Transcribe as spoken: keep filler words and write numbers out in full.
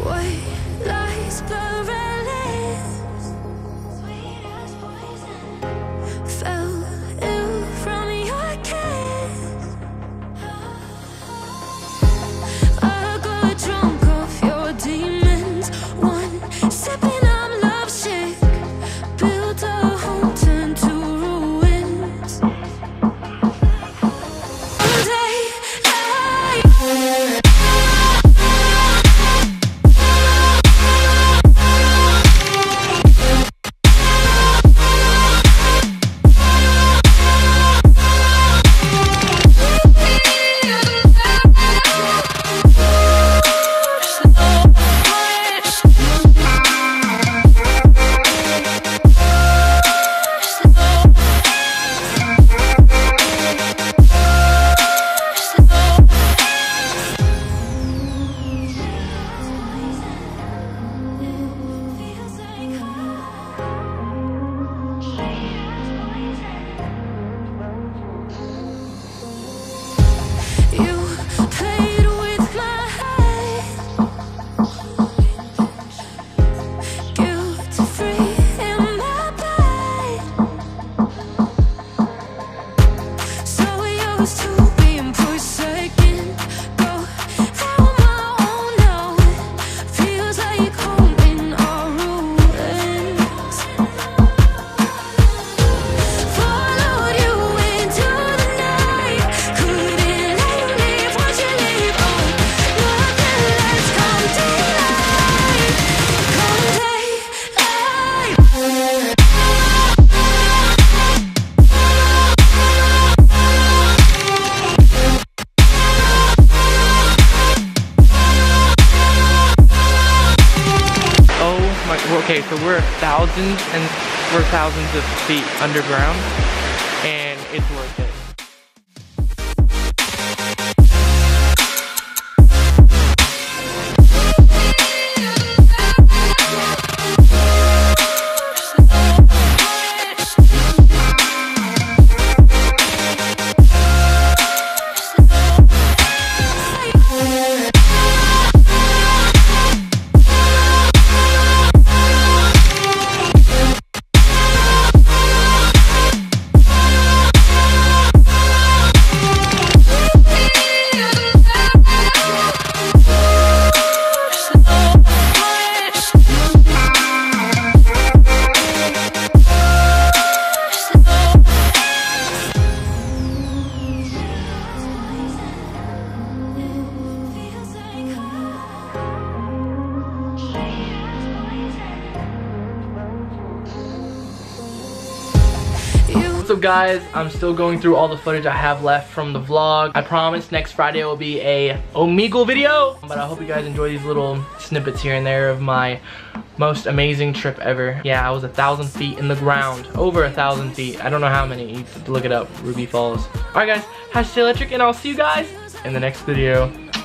White lies perilous, sweet as poison. Fell ill from your kiss. I got drunk off your demons. One sipping, I'm lovesick. Built a home, turned to ruins. One day, I Okay, so we're thousands and we're thousands of feet underground, and it's worth it. What's up guys, I'm still going through all the footage I have left from the vlog. I promise next Friday will be a Omegle video, but I hope you guys enjoy these little snippets here and there of my most amazing trip ever. Yeah, I was a thousand feet in the ground, over a thousand feet. I don't know how many, you have to look it up, Ruby Falls. Alright guys, hashtag electric, and I'll see you guys in the next video.